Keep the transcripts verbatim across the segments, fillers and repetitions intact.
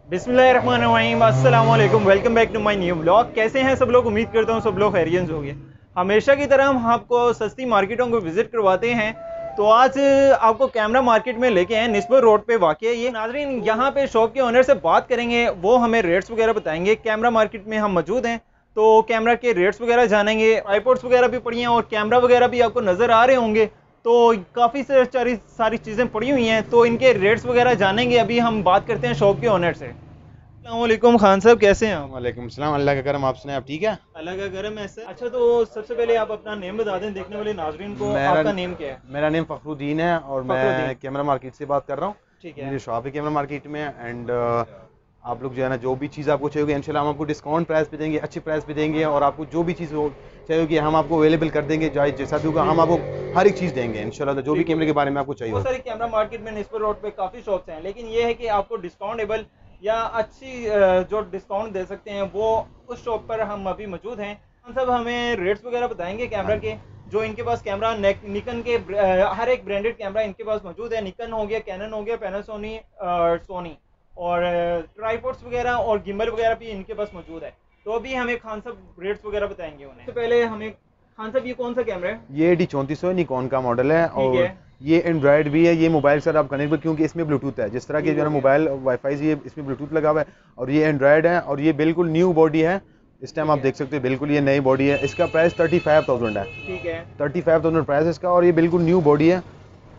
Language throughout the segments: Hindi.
बिस्मिल्लाहिर्रहमानिर्रहीम, अस्सलाम वालेकुम, welcome back to my new blog. कैसे हैं सब लोग? उम्मीद करता हूँ सब लोग खैरियत होंगे। हमेशा की तरह हम आपको सस्ती मार्केटों को विजिट करवाते हैं। तो आज आपको कैमरा मार्केट में लेके हैं, निस्बर रोड पे वाक़ है ये। नाज़रीन, यहाँ पे शॉप के ओनर से बात करेंगे, वो हमें रेट्स वगैरह बताएंगे। कैमरा मार्केट में हम मौजूद हैं तो कैमरा के रेट्स वगैरह जानेंगे। ट्राइपॉड्स वगैरह भी पड़ी हैं और कैमरा वगैरह भी आपको नज़र आ रहे होंगे। तो काफ़ी से सारी सारी चीज़ें पड़ी हुई हैं, तो इनके रेट्स वगैरह जानेंगे। अभी हम बात करते हैं शॉप के ओनर से। अस्सलामुअलैकुम खान साहब, कैसे हैं आप? वालेकुम सलाम। अल्लाह का करम, आप सुनाएं, आप ठीक है? अल्लाह का करम है सर। अच्छा, तो सबसे पहले आप अपना नेम बता दें देखने वाले नाजरीन को, मेरा आपका नेम क्या है? मेरा नेम फ़खरुद्दीन है और फखरुद्दीन। मैं कैमरा मार्केट से बात कर रहा हूँ। ठीक है। मेरी शॉप है कैमरा मार्केट में। एंड आप लोग जो है ना, जो भी चीज़ आपको चाहिए होगी इंशाल्लाह हम आपको डिस्काउंट प्राइस पे देंगे, अच्छे प्राइस पे देंगे। और आपको जो भी चीज़ हो चाहिए होगी हम आपको अवेलेबल कर देंगे। चाहे जैसा भी होगा हम आपको हर एक चीज़ देंगे इंशाल्लाह, जो भी ठीक हो कैमरे के गया। बारे में आपको चाहिए बहुत होगा। सारी कैमरा मार्केट में निस्बर रोड पे काफ़ी शॉप्स हैं, लेकिन ये है कि आपको डिस्काउंटेबल या अच्छी अ, जो डिस्काउंट दे सकते हैं वो उस शॉप पर हम अभी मौजूद हैं। खान साहब, हमें रेट्स वगैरह बताएंगे कैमरा हाँ के। जो इनके पास कैमरा निकन के अ, हर एक ब्रांडेड कैमरा इनके पास मौजूद है। निकन हो गया, कैनन हो गया, पैनासोनी, सोनी और ट्राइपॉड्स वगैरह और गिम्बल वगैरह भी इनके पास मौजूद है। तो अभी हमें खान साहब रेट्स वगैरह बताएंगे उन्हें। तो पहले हमें खान साहब, ये कौन सा कैमरा है? ये डी चौंतीस सौ निकॉन का मॉडल है ठीक है। और ये एंड्रॉयड भी है। ये मोबाइल सर आप कनेक्ट, क्योंकि इसमें ब्लूटूथ है। जिस तरह के ठीक जो है हो ना गया। मोबाइल वाईफाई से, ये इसमें ब्लूटूथ लगा हुआ है। और ये एंड्रॉयड है और ये बिल्कुल न्यू बॉडी है। इस टाइम ठीक आप है। देख सकते हो बिल्कुल ये नई बॉडी है। इसका प्राइस थर्टी फाइव थाउजेंड है। ठीक है। थर्टी फाइव थाउजेंड प्राइस है इसका और ये बिल्कुल न्यू बॉडी है।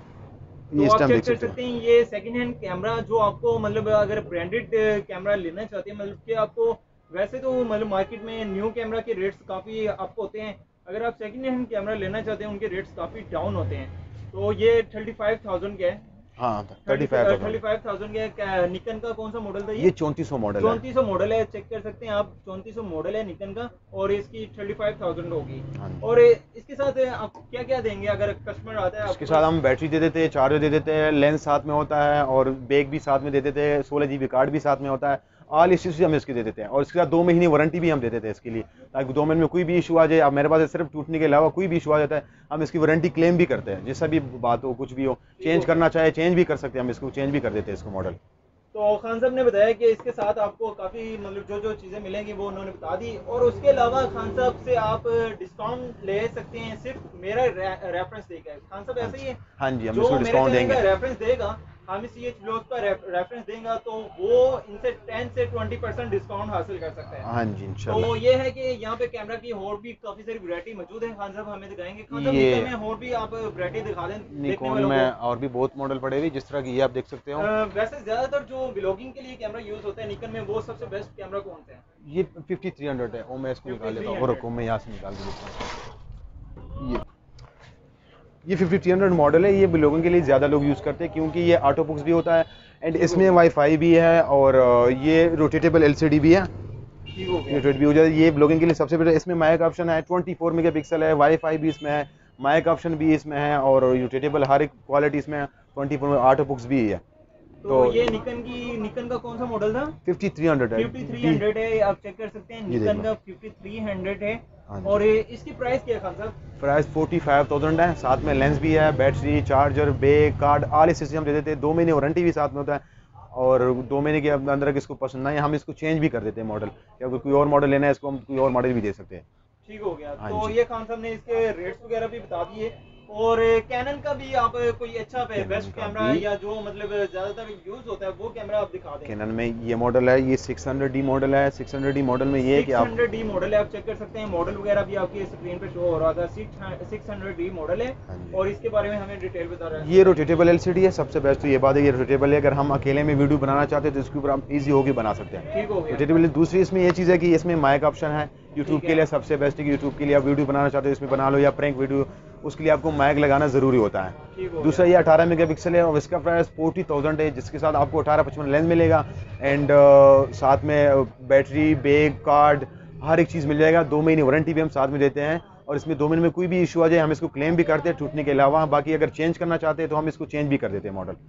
ये तो इस आप टाइम चेक देख कर सकते हो। सकते हैं ये सेकंड हैंड कैमरा जो आपको मतलब अगर ब्रांडेड कैमरा लेना चाहते हैं, मतलब कि आपको वैसे तो मतलब मार्केट में न्यू कैमरा के रेट्स काफ़ी आपको होते हैं। अगर आप सेकंड हैंड कैमरा लेना चाहते हैं उनके रेट्स काफ़ी डाउन होते हैं। तो ये थर्टी फाइव थाउजेंड का है। हाँ, thirty thirty five thirty thousand five thousand का निकन का कौन सा मॉडल था ये? ये चौंतीस सौ मॉडल है। चौंतीस सौ मॉडल है, चेक कर सकते हैं आप। चौंतीस सौ मॉडल है निकन का और इसकी थर्टी फाइव थाउजेंड होगी। हाँ जी। और इसके साथ आप क्या क्या देंगे अगर कस्टमर आता है इसके आपके साथ पास? हम बैटरी दे देते हैं, चार्जर दे देते हैं, लेंस साथ में होता है और बैग भी साथ में दे देते हैं, सोलह जी बी कार्ड भी साथ में होता है। ऑल इश्यूज हम इसके दे देते हैं और इसके साथ दो महीने वारंटी भी हम दे देते हैं इसके लिए, ताकि दो महीने में कोई भी इशू आ जाए। अब मेरे पास सिर्फ टूटने के अलावा कोई भी इशू आ जाता है हम इसकी वारंटी क्लेम भी करते हैं। जैसा भी बात हो, कुछ भी हो, ठीक हो चेंज गया। करना चाहे चेंज भी कर सकते हैं, हम इसको चेंज भी कर देते हैं इसको मॉडल। तो खान साहब ने बताया कि इसके साथ आपको काफ़ी मतलब जो जो चीज़ें मिलेंगी वो उन्होंने बता दी। और उसके अलावा खान साहब से आप डिस्काउंट ले सकते हैं सिर्फ मेरा रे, रेफरेंस देकर। खान साहब हाँ ऐसे जी, ही है, हाँ जी, हम इसको जो मेरे डिस्काउंट चैनल देंगे। का रेफरेंस देगा, हम सी एच ब्लॉग का रे, रेफरेंस देगा तो वो इनसे टेन से ट्वेंटी परसेंट डिस्काउंट हासिल कर सकता है। हाँ जी, इंशाल्लाह। तो ये है कि यहाँ पे कैमरा की और भी काफ़ी सारी वैरायटी मौजूद है। खान साहब हमें दिखाएंगे। खान साहब, निकल ये में और भी आप वैरायटी दिखा दें देखने निकॉन वालों को। में और भी बहुत मॉडल पड़े हुए, जिस तरह की ये आप देख सकते अ, हो। वैसे ज्यादातर जो ब्लॉगिंग के लिए कैमरा यूज होता है निकन में, वो सबसे बेस्ट कैमरा कौन सा है? ये फिफ्टी थ्री हंड्रेड है। ओ मैं इसको फिफ्टी निकाल लेता थ्री हूँ और हंड्रेड रुको मैं यहाँ से निकाल के देता हूँ। ये ये फिफ्टी थ्री हंड्रेड मॉडल है। ये ब्लॉगिंग के लिए ज़्यादा लोग यूज़ करते हैं क्योंकि ये ऑटो बुक्स भी होता है एंड ठीक हो इसमें गया। वाईफाई भी है और अ, ये रोटेटेबल एलसीडी भी है। ठीक हो ये गया। रोटेट भी हो जाए। ये ब्लॉगिंग के लिए सबसे बेटर। इसमें माइक ऑप्शन है, ट्वेंटी फोर मेगा पिक्सल है, वाईफाई भी इसमें है, माइक ऑप्शन भी इसमें है और रोटेटेबल हर एक क्वालिटी इसमें है। ट्वेंटी फोर ऑटो बुक्स भी है। तो तो ये निकन की निकन का कौन सा मॉडल था? फिफ्टी थ्री हंड्रेड है फिफ्टी थ्री डी। हंड्रेड है, आप चेक कर सकते हैं ये देख निकन लो। का फिफ्टी थ्री हंड्रेड है। हाँ और जी। इसकी प्राइस क्या है खान साहब? प्राइस फोर्टी फाइव थाउजेंड है। साथ में लेंस भी है, battery, charger, bag, card, all accessories हम दे देते हैं। दो महीने वारंटी भी साथ में होता है और दो महीने के अंदर अगर इसको पसंद ना है हम इसको चेंज भी कर देते हैं मॉडल। या अगर कोई और मॉडल लेना है इसको हम कोई और मॉडल भी दे सकते हैं। ठीक हो गया। हाँ तो जी। ये खान साहब ने इसके रेट्स वगैरह भी बता दिए। और कैनन का भी आप कोई अच्छा कैनन बेस्ट का कैमरा भी, या जो मतलब ज्यादातर यूज होता है वो कैमरा आप दिखा दें। कैनन में ये मॉडल है, ये सिक्स हंड्रेड डी मॉडल है। सिक्स हंड्रेड डी मॉडल में ये है कि सिक्स आप, हंड्रेड डी मॉडल है, आप चेक कर सकते हैं। मॉडल वगैरह भी आपकी स्क्रीन पे शो हो रहा था। सिक्स हंड्रेड डी मॉडल है। हाँ जी, और इसके बारे में हमें डिटेल बता रहा है ये बताएंगे। रोटेटेबल एलसीडी है। सबसे बेस्ट तो ये बात है ये रोटेटेबल है। अगर हम अकेले में वीडियो बनाना चाहते हैं तो इसके ऊपर हम इजी होकर बना सकते हैं। ठीक हो गया। रोटेटेबल। दूसरी इसमें ये चीज़ है कि इसमें माइक ऑप्शन है। यूट्यूब ठीक के है। लिए सबसे बेस्ट है कि यूट्यूब के लिए आप वीडियो बनाना चाहते हो इसमें बना लो, या प्रैंक वीडियो, उसके लिए आपको माइक लगाना ज़रूरी होता है। ठीक हो दूसरा गया। ये अठारह मेगा पिक्सल है और इसका प्राइस फोर्टी थाउजेंड है, जिसके साथ आपको अठारह पचपन लेंस मिलेगा एंड साथ में बैटरी, बैग, कार्ड, हर एक चीज़ मिल जाएगा। दो महीने वारंटी भी हम साथ में देते हैं और इसमें दो महीने में कोई भी इशू आ जाए हम इसको क्लेम भी करते हैं टूटने के अलावा। बाकी अगर चेंज करना चाहते हैं तो हम इसको चेंज भी कर देते हैं मॉडल।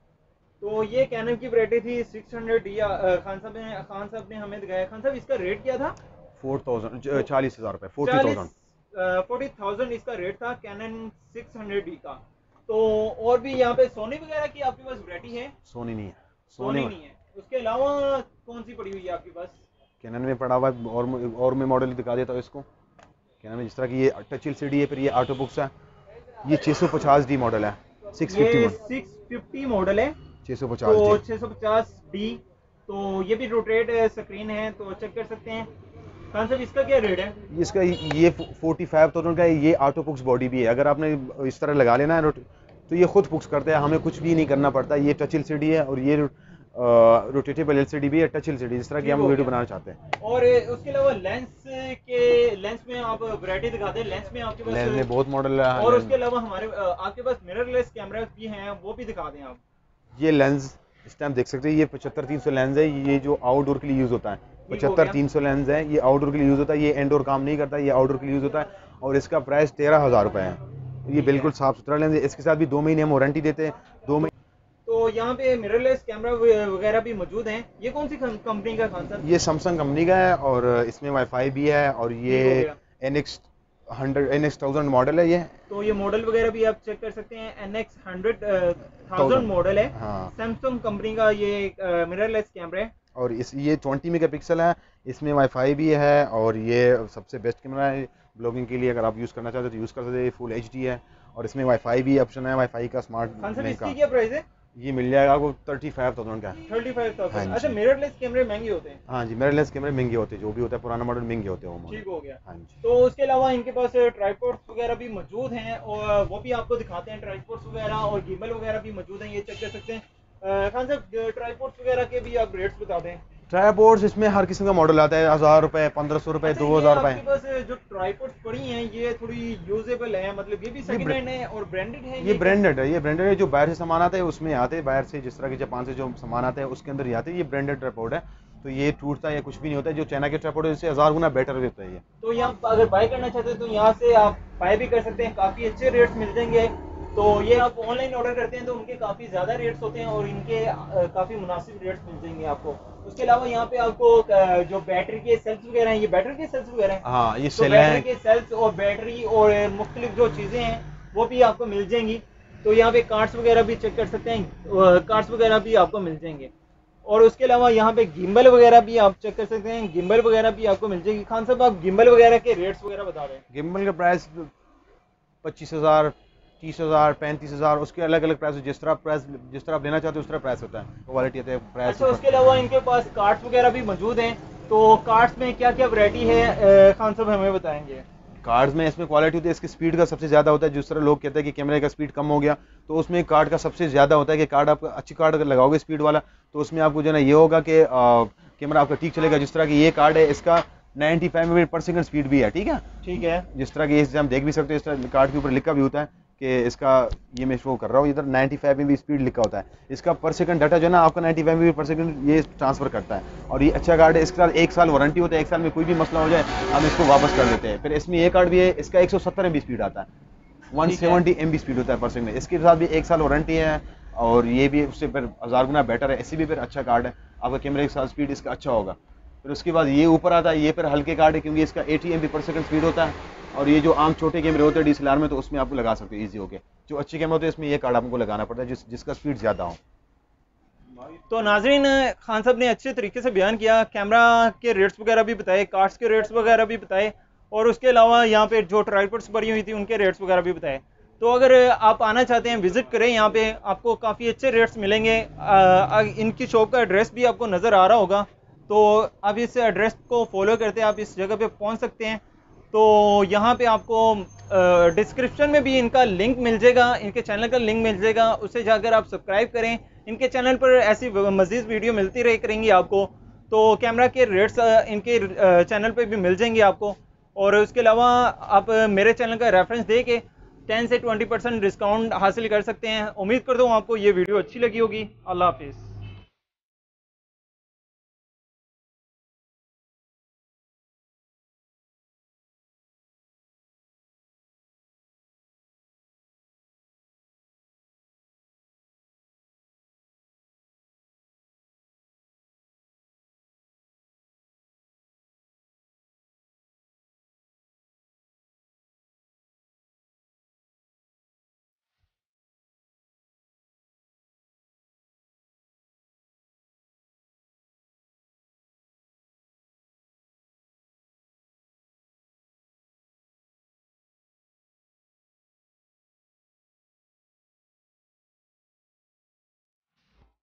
तो ये कैनन की वैरायटी थी सिक्स हंड्रेड डी। खान साहब ने खान साहब ने हमें दिखाया। खान साहब, इसका रेट क्या था? फोर थाउजेंड चालीस हज़ार रुपये, फोर्टी चालीस थाउजेंड फोर्टी थाउजेंड इसका रेट था कैनन सिक्स हंड्रेड डी का। तो और भी यहाँ पे सोनी वगैरह की आपके पास वैरायटी है? सोनी नहीं है। सोनी सोनी में नहीं है। उसके अलावा कौन सी पड़ी हुई है आपके पास? कैनन में पड़ा हुआ है, और और मैं मॉडल दिखा देता हूँ इसको। कैनन में जिस तरह की ये टच एलसीडी है, फिर ये ऑटो बुक्स है, ये छह सौ पचास डी मॉडल है, छह सौ पचास ये मॉडल, सिक्स फिफ्टी मॉडल है, छह सौ पचास तो डी। छह सौ पचास डी। तो ये भी रोटेट स्क्रीन है, तो चेक कर सकते हैं। खान साहब इसका क्या रेट है? इसका ये फोर्टी फाइव थाउजेंड का है। ये ऑटो पुक्स बॉडी भी है, अगर आपने इस तरह लगा लेना है तो ये खुद पुक्स करते हैं, हमें कुछ भी नहीं करना पड़ता। ये टच एलसीडी है और ये रोटेटेबल एलसीडी भी है, टच एलसीडी, जिस तरह की हम वीडियो बनाना चाहते हैं। और उसके अलावा लेंस के लेंस में आप वैरायटी दिखाते हैं, लेंस में आपके पास लेंस में बहुत मॉडल है। और उसके अलावा हमारे आपके पास मिररलेस कैमरा भी हैं, वो भी दिखा दें आप। ये लेंस इस टाइम देख सकते हैं, ये पचहत्तर तीन सौ लेंस है, ये जो आउटडोर के लिए यूज होता है। पचहत्तर तीन सौ लेंस है, ये आउटडोर के लिए यूज होता है, ये इंडोर काम नहीं करता, ये आउटडोर के लिए यूज होता है। और इसका प्राइस तेरह हजार रुपए है। ये बिल्कुल साफ सुथरा लेंस है, इसके साथ भी दो महीने हम वारंटी देते हैं, दो महीने। तो यहाँ पे मिररलेस कैमरा वगैरह भी मौजूद हैं। ये कौन सी कंपनी का खान साहब? ये सैमसंग कंपनी का है और इसमें वाईफाई भी है, और ये N X hundred N X thousand model है ये। तो ये मॉडल वगैरह भी आप चेक कर सकते हैं, N X hundred thousand model है। हाँ। सैमसंग कंपनी का ये मिररलेस कैमरा है, और इस ये ट्वेंटी मेगापिक्सल है, इसमें वाईफाई भी है, और ये सबसे बेस्ट कैमरा है ब्लॉगिंग के लिए। अगर आप यूज़ करना चाहते हो तो यूज़ कर सकते हैं। फुल एच डी है, और इसमें वाईफाई भी ऑप्शन है, वाईफाई का स्मार्ट लिंक का। क्या प्राइस है? ये मिल जाएगा आपको थर्टी फाइव थाउजेंड का। Thirty five thousand. अच्छा, मिररलेस कैमरे महंगे होते हैं? हाँ जी, मिररलेस कैमरे महंगे होते हैं, जो भी होता है पुराना मॉडल महंगे होते हैं वो। ठीक हो गया। हाँ जी। तो उसके अलावा इनके पास ट्राइपॉड्स वगैरह भी मौजूद हैं, और वो भी आपको दिखाते हैं। ट्राइपॉड्स वगैरह और गिम्बल वगैरह भी मौजूद हैं, ये चेक कर सकते हैं। खान साहब ट्राइपॉड्स वगैरह के भी आप रेट्स बता दें। ट्राइपॉड्स इसमें हर किस्म का मॉडल आता है, हजार रुपए, पंद्रह सौ रुपए, दो हजार रुपए। आपके पास जो ट्राइपॉड्स पड़ी हैं ये थोड़ी यूजेबल है, मतलब ये भी सेकंड हैंड है और ब्रांडेड है? ये ब्रांडेड है, ये ब्रांडेड है। जो बाहर से सामान आता है उसमें आते हैं, बाहर से जिस तरह के जापान से जो सामान आता है उसके अंदर ही आते हैं। ये ब्रांडेड ट्राइपॉड है, तो ये टूटता है या कुछ भी नहीं होता है। जो चाइना के ट्राइपॉड है इससे हजार गुना बेटर होता है ये। तो यहाँ अगर बाय करना चाहते हैं तो यहाँ से आप बाय भी कर सकते हैं, काफी अच्छे रेट्स मिल जाएंगे। तो ये आप ऑनलाइन ऑर्डर करते हैं तो उनके काफ़ी ज़्यादा रेट्स होते हैं और इनके काफ़ी मुनासिब रेट्स मिल जाएंगे आपको। उसके अलावा यहाँ पे आपको जो बैटरी के सेल्स वगैरह हैं, ये बैटरी के सेल्स वगैरह हैं। हाँ, ये तो बैटरी के सेल्स और बैटरी और मुख्तलिफ जो चीज़ें हैं वो भी आपको मिल जाएंगी। तो यहाँ पे कार्ड्स वगैरह भी चेक कर सकते हैं, कार्ड्स वगैरह भी आपको मिल जाएंगे। और उसके अलावा यहाँ पे गिम्बल वगैरह भी आप चेक कर सकते हैं, गिम्बल वगैरह भी आपको मिल जाएगी। खान साहब आप गिम्बल वगैरह के रेट्स वगैरह बता रहे हैं। गिम्बल का प्राइस पच्चीस हजार, तीस हजार, पैंतीस हजार, उसके अलग अलग प्राइस, जिस तरह प्राइस जिस तरह आप लेना चाहते हो उस तरह प्राइस होता है, क्वालिटी होता है प्राइस। अच्छा, उसके अलावा इनके पास कार्ड्स वगैरह भी मौजूद हैं। तो कार्ड्स में क्या क्या वैरायटी है खान साहब हमें बताएंगे? कार्ड्स में इसमें क्वालिटी होती है, इसकी स्पीड का सबसे ज़्यादा होता है। जिस तरह लोग कहते हैं कि कैमरे का स्पीड कम हो गया, तो उसमें कार्ड का सबसे ज़्यादा होता है कि कार्ड आप अच्छी कार्ड अगर लगाओगे स्पीड वाला, तो उसमें आपको जो है ना ये होगा कि कैमरा आपका ठीक चलेगा। जिस तरह की ये कार्ड है, इसका पचानवे एमबी पर सेकंड स्पीड भी है। ठीक है, ठीक है। जिस तरह की इसे हम देख भी सकते हैं, इस तरह कार्ड के ऊपर लिखा भी होता है कि इसका, ये मैं शो कर रहा हूँ इधर, पचानवे एमबी स्पीड लिखा होता है। इसका पर सेकंड डाटा जो है ना आपका पचानवे एमबी पर सेकंड ये ट्रांसफर करता है, और ये अच्छा कार्ड है। इसके साथ एक साल वारंटी होता है, एक साल में कोई भी मसला हो जाए हम इसको वापस कर देते हैं। फिर इसमें ये कार्ड भी है, इसका एक सौ सत्तर एमबी स्पीड आता है, एक सौ सत्तर एमबी स्पीड होता है पर सेकंड। इसके साथ भी एक साल वारंटी है, और ये भी उससे फिर हज़ार गुना बेटर है। ऐसे भी फिर अच्छा कार्ड है, आपका कैमरे के साथ स्पीड इसका अच्छा होगा। फिर उसके बाद ये ऊपर आता है, ये फिर हल्के कार्ड है क्योंकि इसका अस्सी एमबी पर सेकंड स्पीड होता है। और ये जो आम छोटे कैमरे होते हैं डीएसएलआर में, तो उसमें आपको लगा सकते हो ईजी होके। जो अच्छे कैमरे होते हैं इसमें ये कार्ड आपको लगाना पड़ता है जिस जिसका स्पीड ज़्यादा हो। तो नाजरीन, खान साहब ने अच्छे तरीके से बयान किया, कैमरा के रेट्स वगैरह भी बताए, कार्ड्स के रेट्स वगैरह भी बताए, और उसके अलावा यहाँ पे जो ट्राइपॉड्स पड़ी हुई थी उनके रेट्स वगैरह भी बताए। तो अगर आप आना चाहते हैं विजिट करें, यहाँ पे आपको काफ़ी अच्छे रेट्स मिलेंगे। आ, इनकी शॉप का एड्रेस भी आपको नज़र आ रहा होगा, तो आप इस एड्रेस को फॉलो करते आप इस जगह पे पहुँच सकते हैं। तो यहाँ पे आपको डिस्क्रिप्शन में भी इनका लिंक मिल जाएगा, इनके चैनल का लिंक मिल जाएगा, उससे जाकर आप सब्सक्राइब करें। इनके चैनल पर ऐसी मज़ीद वीडियो मिलती रही करेंगी आपको। तो कैमरा के रेट्स इनके चैनल पे भी मिल जाएंगे आपको। और उसके अलावा आप मेरे चैनल का रेफरेंस दे के टेन से ट्वेंटी परसेंट डिस्काउंट हासिल कर सकते हैं। उम्मीद करता हूँ आपको ये वीडियो अच्छी लगी होगी। अल्लाह हाफिज़।